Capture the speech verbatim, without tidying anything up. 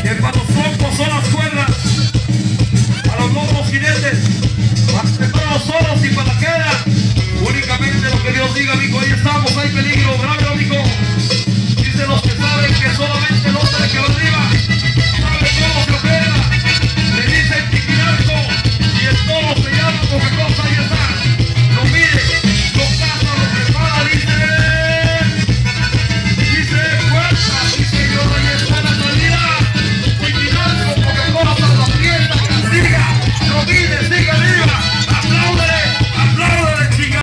que para los troncos son las cuerdas, para los lobos jinetes, para los toros y para la queda, únicamente lo que Dios diga, amigo, ahí estamos.